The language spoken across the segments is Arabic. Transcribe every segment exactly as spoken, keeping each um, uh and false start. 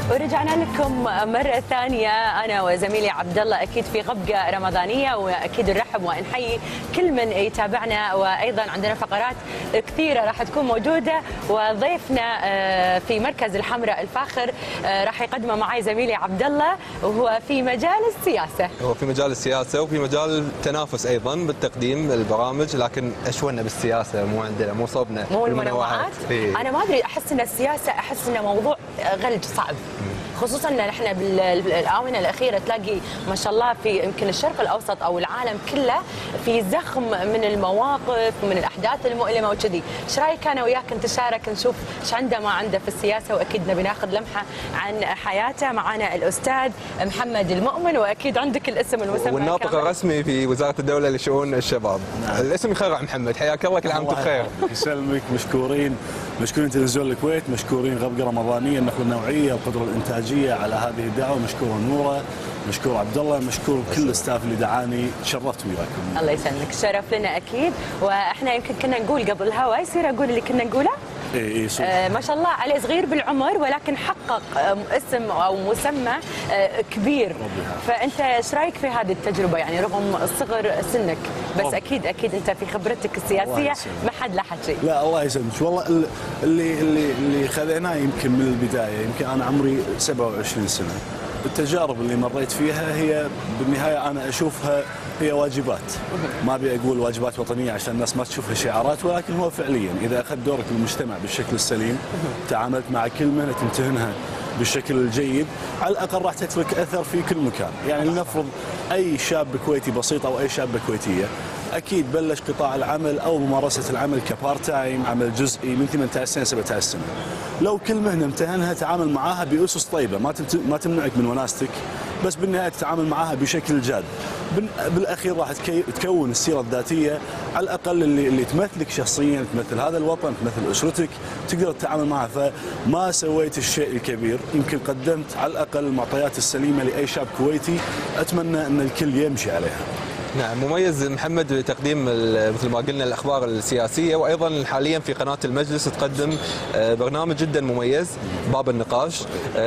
ورجعنا لكم مرة ثانية أنا وزميلي عبد الله أكيد في غبقة رمضانية، وأكيد نرحب ونحيي كل من يتابعنا، وأيضا عندنا فقرات كثيرة راح تكون موجودة، وضيفنا في مركز الحمراء الفاخر راح يقدمه معي زميلي عبد الله، وهو في مجال السياسة. هو في مجال السياسة وفي مجال التنافس أيضا بالتقديم البرامج، لكن أشونا بالسياسة مو عندنا، مو صوبنا مو المنوعات. أنا ما أدري، أحس أن السياسة أحس أنه موضوع غلج صعب، خصوصا ان نحن بالاونه الاخيره تلاقي ما شاء الله في يمكن الشرق الاوسط او العالم كله في زخم من المواقف ومن الاحداث المؤلمه وكذي. ايش رايك انا وياك نتشارك نشوف ايش عنده ما عنده في السياسه، واكيد نبي ناخذ لمحه عن حياته. معنا الاستاذ محمد المؤمن، واكيد عندك الاسم المسمى والناطق الرسمي في وزاره الدوله لشؤون الشباب. نعم. الاسم يخرع محمد، حياك الله، كل عام وانت بخير. يسلمك، مشكورين مشكورين تلفزيون الكويت، مشكورين غبقه رمضانيه، النقل النوعيه، القدره الانتاجيه على هذه الدعوه، مشكور نوره، مشكور عبد الله، مشكور كل الاستاف اللي دعاني، تشرفت وياكم. الله يسلمك، الشرف لنا اكيد. واحنا يمكن كنا نقول قبل الهواء يصير اقول اللي كنا نقوله. اي اي آه ما شاء الله عليه، صغير بالعمر ولكن حقق آه اسم او مسمى آه كبير. فانت ايش رايك في هذه التجربه، يعني رغم صغر سنك بس رب. اكيد اكيد انت في خبرتك السياسيه ما حد له حكي. لا الله يسلمك، والله اللي اللي اللي خذيناه يمكن من البدايه، يمكن انا عمري سبعة وعشرين سنه. التجارب اللي مريت فيها هي بالنهايه انا اشوفها هي واجبات، ما ابي اقول واجبات وطنيه عشان الناس ما تشوفها شعارات، ولكن هو فعليا اذا اخذت دورك بالمجتمع بالشكل السليم، تعاملت مع كل مهنه تمتهنها بالشكل الجيد، على الاقل راح تترك اثر في كل مكان. يعني لنفرض اي شاب كويتي بسيط او اي شابه كويتيه اكيد بلش قطاع العمل او ممارسه العمل كبارت تايم، عمل جزئي من ثمانية عشر سنه سبعة عشر سنه. لو كل مهنه امتهنها تعامل معاها باسس طيبه، ما ما تمنعك من وناستك، بس بالنهايه تتعامل معاها بشكل جاد. بالاخير راح تكون السيره الذاتيه على الاقل اللي اللي تمثلك شخصيا، تمثل هذا الوطن، تمثل اسرتك، تقدر تتعامل معها. فما سويت الشيء الكبير، يمكن قدمت على الاقل المعطيات السليمه لاي شاب كويتي، اتمنى ان الكل يمشي عليها. نعم، مميز محمد بتقديم مثل ما قلنا الاخبار السياسيه، وايضا حاليا في قناه المجلس تقدم برنامج جدا مميز باب النقاش،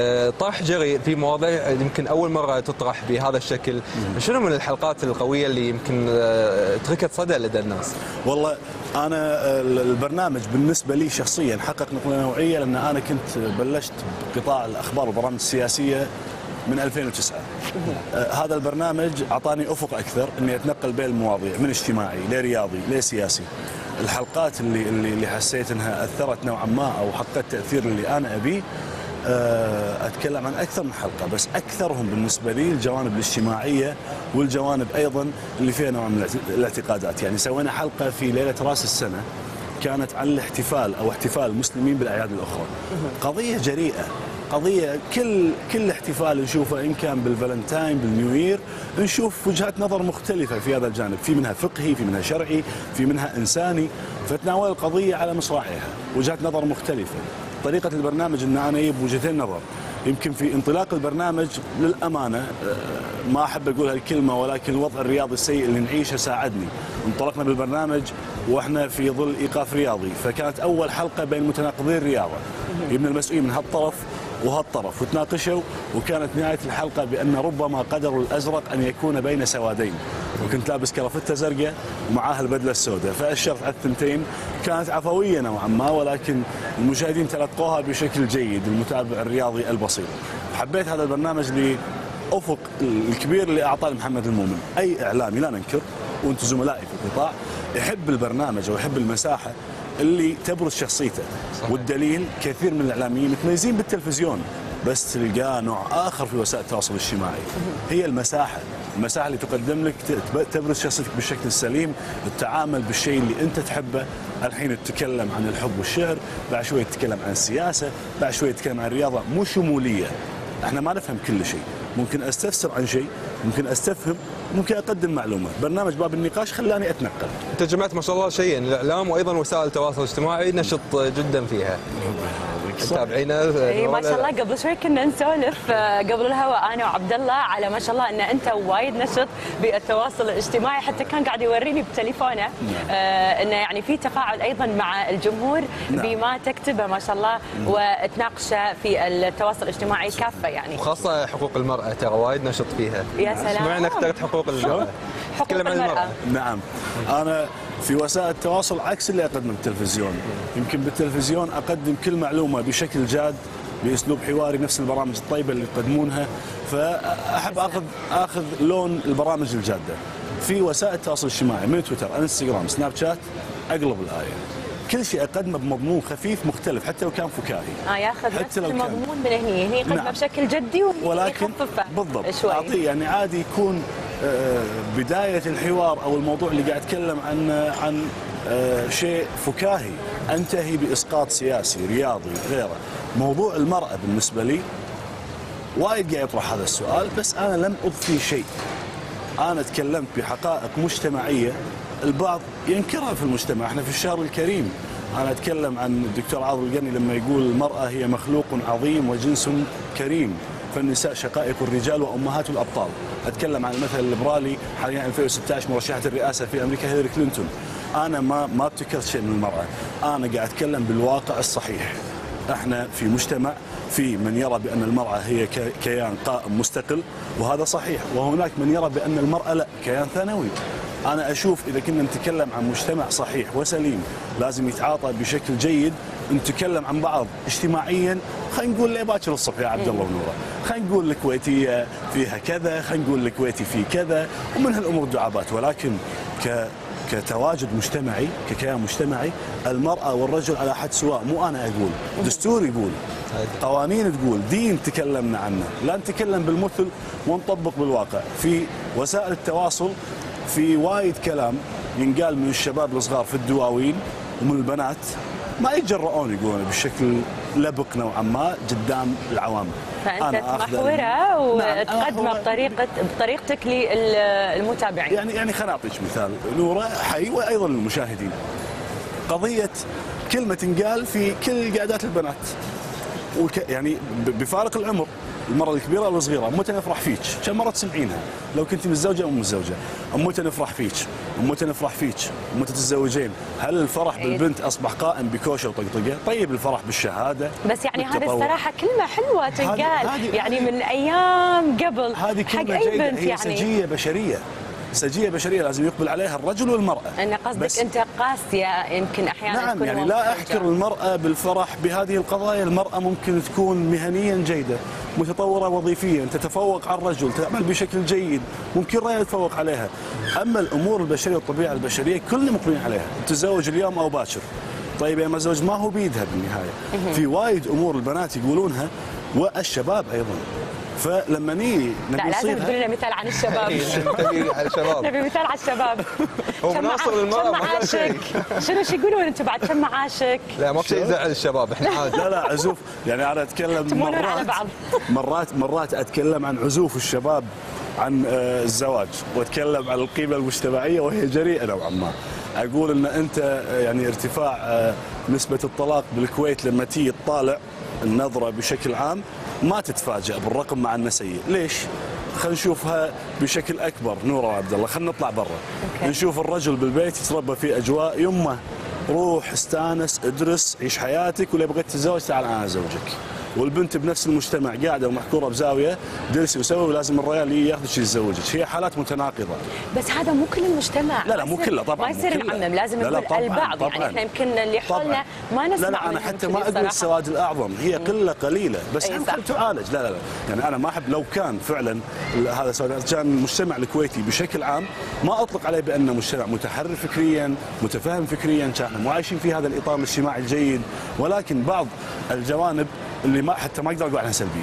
طرح جري في مواضيع يمكن اول مره تطرح بهذا الشكل. شنو من الحلقات القويه اللي يمكن تركت صدى لدى الناس؟ والله انا البرنامج بالنسبه لي شخصيا حقق نقله نوعيه، لان انا كنت بلشت بقطاع الاخبار والبرامج السياسيه من ألفين وتسعة. آه هذا البرنامج اعطاني افق اكثر اني اتنقل بين المواضيع، من اجتماعي لرياضي لسياسي. الحلقات اللي اللي اللي حسيت انها اثرت نوعا ما او حققت التاثير اللي انا ابيه، آه اتكلم عن اكثر من حلقه، بس اكثرهم بالنسبه لي الجوانب الاجتماعيه والجوانب ايضا اللي فيها نوع من الاعتقادات. يعني سوينا حلقه في ليله راس السنه كانت عن الاحتفال او احتفال المسلمين بالاعياد الاخرى. قضيه جريئه، قضية كل كل احتفال نشوفه إن كان بالفالنتاين بالنيوير نشوف وجهات نظر مختلفة في هذا الجانب، في منها فقهي، في منها شرعي، في منها إنساني، فتناول القضية على مصراعيها، وجهات نظر مختلفة. طريقة البرنامج أن أنا أجيب وجهتين نظر. يمكن في انطلاق البرنامج للأمانة ما أحب أقول هالكلمة، ولكن الوضع الرياضي السيء اللي نعيشه ساعدني. انطلقنا بالبرنامج وإحنا في ظل إيقاف رياضي، فكانت أول حلقة بين متناقضي الرياضة، يبنى المسؤولين من هالطرف وهالطرف وتناقشوا، وكانت نهاية الحلقة بأن ربما قدر الأزرق أن يكون بين سوادين، وكنت لابس كرافتة زرقاء ومعاها البدلة السوداء، فأشرت على الثنتين. كانت عفوية نوعا ما، ولكن المشاهدين تلقوها بشكل جيد، المتابع الرياضي البسيط. حبيت هذا البرنامج لأفق الكبير اللي أعطاه محمد المؤمن. أي إعلامي لا ننكر، وأنتم زملائي في القطاع، يحب البرنامج أو يحب المساحة اللي تبرز شخصيته. صحيح. والدليل كثير من الاعلاميين متميزين بالتلفزيون، بس تلقاه نوع اخر في وسائل التواصل الاجتماعي. هي المساحه، المساحه اللي تقدم لك تبرز شخصيتك بالشكل السليم، التعامل بالشيء اللي انت تحبه. الحين تتكلم عن الحب والشعر، بعد شويه تتكلم عن السياسه، بعد شويه تتكلم عن الرياضه، مو شموليه. احنا ما نفهم كل شيء، ممكن استفسر عن شيء، ممكن استفهم، ممكن اقدم معلومات. برنامج باب النقاش خلاني اتنقل. انت جمعت ما شاء الله شيئين، الاعلام وايضا وسائل التواصل الاجتماعي، نشط جدا فيها. متابعينا. اي ما شاء الله. قبل شوي كنا نسولف قبل الهواء انا وعبد الله على ما شاء الله ان انت وايد نشط بالتواصل الاجتماعي، حتى كان قاعد يوريني بتليفونه آه انه يعني في تفاعل ايضا مع الجمهور بما تكتبه ما شاء الله وتناقشه في التواصل الاجتماعي كافه يعني. وخاصه حقوق المراه ترى وايد نشط فيها. يا سلام. معنى اخترت حقوق المراه. حقوق المراه. نعم. انا في وسائل التواصل عكس اللي اقدمه بالتلفزيون. يمكن بالتلفزيون اقدم كل معلومه بشكل جاد باسلوب حواري نفس البرامج الطيبه اللي يقدمونها، فاحب اخذ اخذ لون البرامج الجاده. في وسائل التواصل الاجتماعي من تويتر، انستغرام، سناب شات اقلب الايه. كل شيء اقدمه بمضمون خفيف مختلف حتى لو كان فكاهي. اه ياخذ نفس المضمون من هني، هني يقدمه نعم. بشكل جدي ويخففه بالضبط شوي. اعطيه يعني عادي يكون بدايه الحوار او الموضوع اللي قاعد اتكلم عنه عن شيء فكاهي، انتهي باسقاط سياسي رياضي غيره. موضوع المراه بالنسبه لي وايد قاعد يطرح هذا السؤال، بس انا لم اضفي شيء. انا تكلمت بحقائق مجتمعيه البعض ينكرها في المجتمع. احنا في الشهر الكريم انا اتكلم عن الدكتور عاضل القرني لما يقول المراه هي مخلوق عظيم وجنس كريم، فالنساء شقائق الرجال وامهات الابطال. اتكلم عن المثل الليبرالي حاليا ألفين وستة عشر مرشحه الرئاسه في امريكا هيلاري كلينتون. انا ما ما ابتكرت شيء من المراه، انا قاعد اتكلم بالواقع الصحيح. احنا في مجتمع في من يرى بان المراه هي كيان قائم مستقل وهذا صحيح، وهناك من يرى بان المراه لا، كيان ثانوي. أنا أشوف إذا كنا نتكلم عن مجتمع صحيح وسليم لازم يتعاطى بشكل جيد، نتكلم عن بعض اجتماعيا. خلينا نقول لي باكر الصبح يا عبد الله ونوره، خلينا نقول الكويتية فيها كذا، خلينا نقول الكويتي فيه كذا، ومن هالأمور الدعابات. ولكن ك كتواجد مجتمعي، ككيان مجتمعي، المرأة والرجل على حد سواء. مو أنا أقول، دستور يقول، قوانين تقول، دين تكلمنا عنه، لا نتكلم بالمثل ونطبق بالواقع. في وسائل التواصل في وايد كلام ينقال من الشباب الصغار في الدواوين ومن البنات ما يتجرؤون يقولون بشكل لبق نوعا ما قدام العوام. فانت تمحورها وتقدمها بطريقه بطريقتك للمتابعين. يعني يعني خليني اعطيك مثال نوره حي وايضا للمشاهدين. قضيه كلمه تنقال في كل قعدات البنات، وك يعني بفارق العمر، المرة الكبيرة أو الصغيرة، أمتى نفرح فيك، كم مرة تسمعينها؟ لو كنت متزوجة أو متزوجة، أمتى نفرح فيك، أمتى نفرح فيك، أمتى تتزوجين؟ هل الفرح بالبنت أصبح قائم بكوشة وطقطقة؟ طيب الفرح بالشهادة. بس يعني هذه الصراحة كلمة حلوة تنقال، يعني من أيام قبل هذه كلمة حق أي جيدة، بنت هي يعني سجية بشرية. سجية بشرية لازم يقبل عليها الرجل والمرأة. أن قصدك أنت قاسية يمكن أحيانا نعم تكون يعني لا أحكر المرأة بالفرح بهذه القضايا. المرأة ممكن تكون مهنيا جيدة، متطورة وظيفيا، تتفوق على الرجل، تعمل بشكل جيد، ممكن الرجل يتفوق عليها. أما الأمور البشرية والطبيعة البشرية كلنا مقبلين عليها، تتزوج اليوم أو باكر. طيب يا مزوج ما هو بيدها بالنهاية. في وايد أمور البنات يقولونها والشباب أيضا. فلما نيجي لا لازم تقول لنا مثال عن الشباب. نبي على الشباب، نبي مثال على الشباب. هو مناصر للمرأة ما قال شيء. شنو شو يقولون انتم بعد كم معاشك؟ لا ما في شيء يزعل الشباب، احنا عادي. لا لا عزوف، يعني انا اتكلم مرات مرات مرات اتكلم عن عزوف الشباب عن الزواج، واتكلم عن القيمه المجتمعيه وهي جريئه نوعا ما. اقول ان انت يعني ارتفاع نسبه الطلاق بالكويت لما تيجي تطالع النظره بشكل عام ما تتفاجأ بالرقم مع انه سيء. ليش؟ خلينا نشوفها بشكل اكبر نوره وعبد الله، خلينا نطلع برا. نشوف الرجل بالبيت يتربى في اجواء يمه، روح استانس ادرس عيش حياتك، ولا بغيت تتزوج تعال انا ازوجك. والبنت بنفس المجتمع قاعده ومحكوره بزاويه درسي وسوي ولازم الرجال ياخذك يتزوجك. هي حالات متناقضه. بس هذا مو كل المجتمع. لا لا مو كله طبعا، ما يصير نعمم، لازم نقول البعض. طبعاً يعني احنا يمكن اللي حولنا ما نسمع. لا لا انا حتى ما اقول السواد الاعظم، هي قله قليله بس ممكن تعالج. لا لا لا يعني انا ما احب لو كان فعلا هذا سواد، كان المجتمع الكويتي بشكل عام ما اطلق عليه بانه مجتمع متحرر فكريا متفاهم فكريا، كان مو عايشين في هذا الاطار الاجتماعي الجيد، ولكن بعض الجوانب اللي ما حتى ما اقدر اقول عنها سلبيه.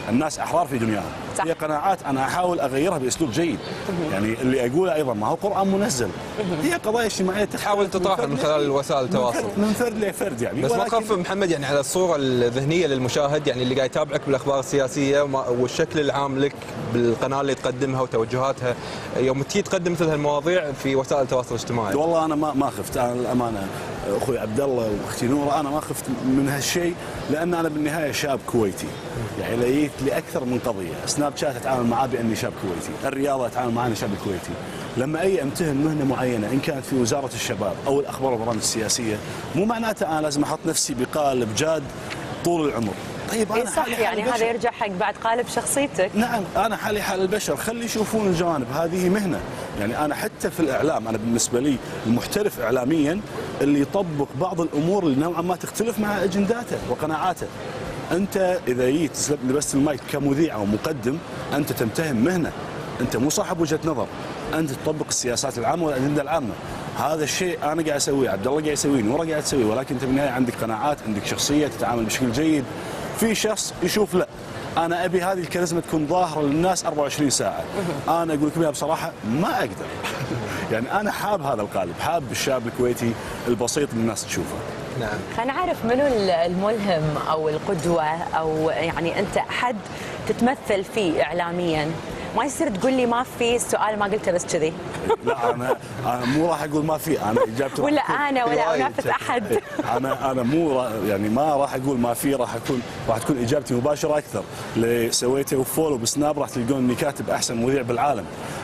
الناس احرار في دنياهم. صح. هي قناعات انا احاول اغيرها باسلوب جيد. يعني اللي اقوله ايضا ما هو قران منزل، هي قضايا اجتماعيه تحاول تطرحها من خلال وسائل التواصل من فرد لفرد يعني. بس ما تخاف محمد يعني على الصوره الذهنيه للمشاهد، يعني اللي قاعد يتابعك بالاخبار السياسيه والشكل العام لك بالقناه اللي تقدمها وتوجهاتها، يوم تجي تقدم مثل هالمواضيع في وسائل التواصل الاجتماعي؟ والله انا ما ما خفت، انا الامانه اخوي عبد الله واختي نوره انا ما خفت من هالشيء، لان انا بالنهايه شاب كويتي، يعني لقيت لاكثر من قضيه، سناب شات اتعامل معاه باني شاب كويتي، الرياضه اتعامل معاه اني شاب كويتي، لما اي امتهن مهنه معينه ان كانت في وزاره الشباب او الاخبار والبرامج السياسيه، مو معناته انا لازم احط نفسي بقالب جاد طول العمر. طيب انا صح، يعني هذا يرجع حق بعد قالب شخصيتك. نعم، انا حالي حال البشر، خلي يشوفون الجوانب، هذه مهنه، يعني انا حتى في الاعلام انا بالنسبه لي المحترف اعلاميا اللي يطبق بعض الامور اللي نوعا ما تختلف مع اجنداته وقناعاته. انت اذا جيت لبست المايك كمذيع او مقدم انت تمتهن مهنه، انت مو صاحب وجهه نظر، انت تطبق السياسات العامه والاجنده العامه. هذا الشيء انا قاعد اسويه، عبد الله قاعد يسويه، نوره قاعد تسويه، ولكن انت بالنهايه عندك قناعات، عندك شخصيه، تتعامل بشكل جيد. في شخص يشوف لا انا ابي هذه الكاريزما تكون ظاهره للناس أربعة وعشرين ساعه، انا اقول لكم بصراحه ما اقدر. يعني انا حاب هذا القالب، حاب الشاب الكويتي البسيط اللي الناس تشوفه. نعم. خلينا نعرف منو الملهم او القدوه، او يعني انت حد تتمثل فيه اعلاميا، ما يصير تقول لي ما في، السؤال ما قلته بس كذي. لا انا انا مو راح اقول ما في، انا اجابتي ولا انا ولا انافس احد. انا انا مو يعني ما راح اقول ما في، راح اكون راح تكون اجابتي مباشره اكثر. اللي سويته فولو بسناب راح تلقون اني كاتب احسن مذيع بالعالم.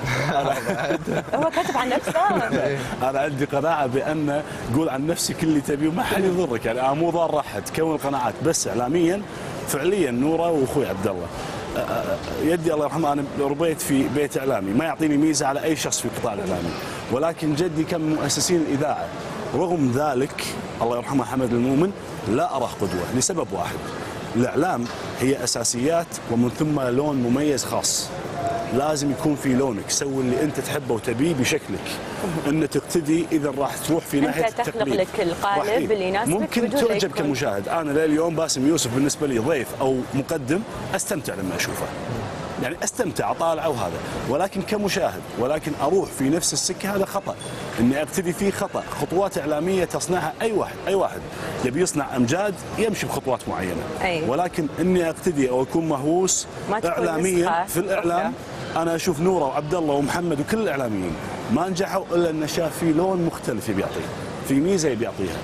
هو كاتب عن نفسه. انا عندي قناعه بان قول عن نفسي كل اللي تبيه وما حد يضرك، يعني انا مو ضار احد، كون القناعات. بس اعلاميا فعليا نوره واخوي عبد الله يدي الله يرحمه، انا ربيت في بيت اعلامي ما يعطيني ميزه على اي شخص في القطاع الاعلامي، ولكن جدي كان من مؤسسين الاذاعه. رغم ذلك الله يرحمه حمد المؤمن لا اراه قدوه لسبب واحد، الاعلام هي اساسيات ومن ثم لون مميز خاص. لازم يكون في لونك، سوي اللي انت تحبه وتبيه بشكلك، ان تقتدي اذا راح تروح في ناحيه التقليد. انت تخلق لك القالب اللي يناسبك، ممكن تعجب كمشاهد. انا لليوم باسم يوسف بالنسبه لي ضيف او مقدم استمتع لما اشوفه، يعني استمتع اطالعه وهذا، ولكن كمشاهد، ولكن اروح في نفس السكه هذا خطا، اني اقتدي فيه خطا. خطوات اعلاميه تصنعها اي واحد، اي واحد يبي يصنع امجاد يمشي بخطوات معينه، أي. ولكن اني اقتدي او اكون مهووس اعلاميا في الاعلام. انا اشوف نوره وعبد الله ومحمد وكل الاعلاميين ما نجحوا الا ان شاف في لون مختلف يبي يعطيه، في ميزه يبي يعطيها.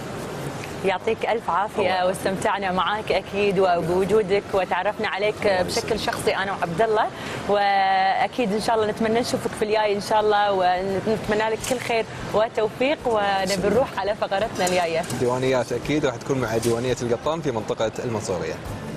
يعطيك الف عافيه، واستمتعنا معك اكيد وبوجودك، وتعرفنا عليك بشكل شخصي انا وعبد الله، واكيد ان شاء الله نتمنى نشوفك في الجاي ان شاء الله، ونتمنى لك كل خير وتوفيق، ونبي نروح على فقرتنا الجايه. ديوانيات اكيد راح تكون مع ديوانيه القطان في منطقه المنصوريه.